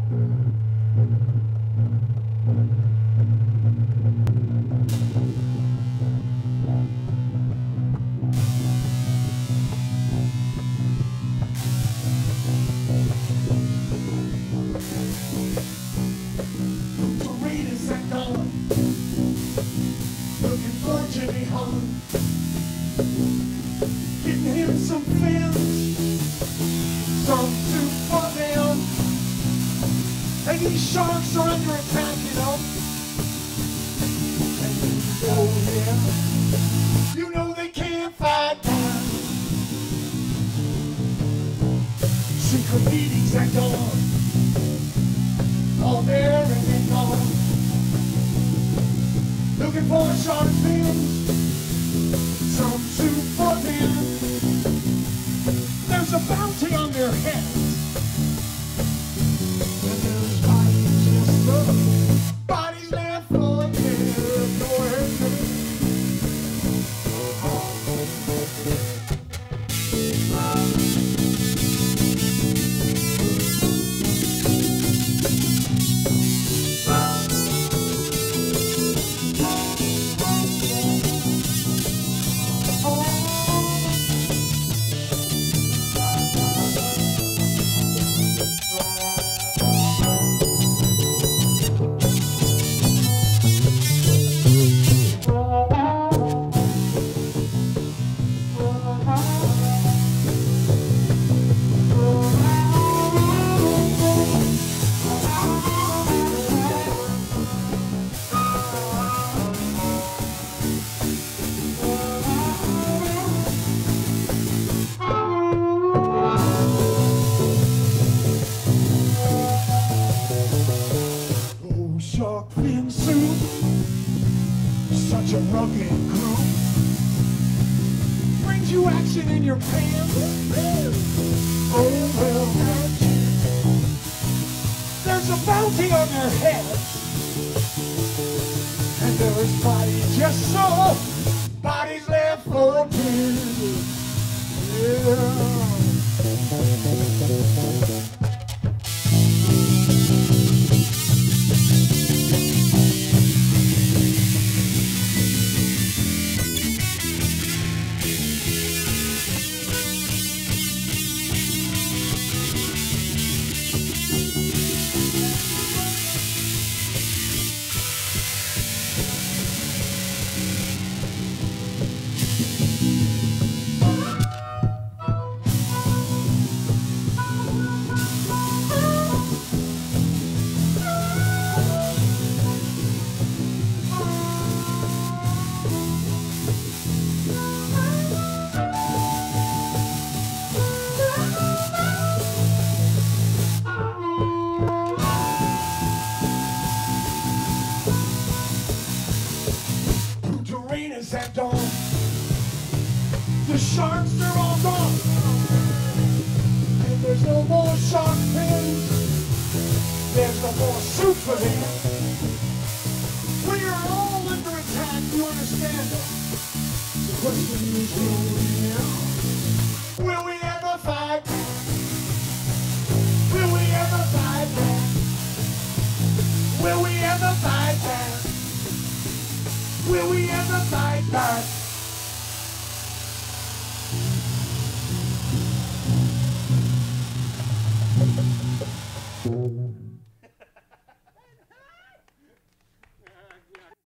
Getting him some fins, some soup for them. And these sharks are under attack, you know. And you know they can't fight back. Secret meetings at dawn, all there and then gone. Looking for shark fins, some soup for them. There's a bounty on their heads, and there's bodies just bodies left for them. Go ahead, shark fin soup, such a rugged crew, brings you action in your pants. Oh well, there's a bounty on their heads, and there's bodies just so, bodies left for tears. Yeah. At dawn, the sharks are all gone, and there's no more shark fins, there's no more soup for them. We are all under attack, you understand? The question is, will we ever fight back? Will we ever fight back? Will we ever fight back? Will we ever fight back?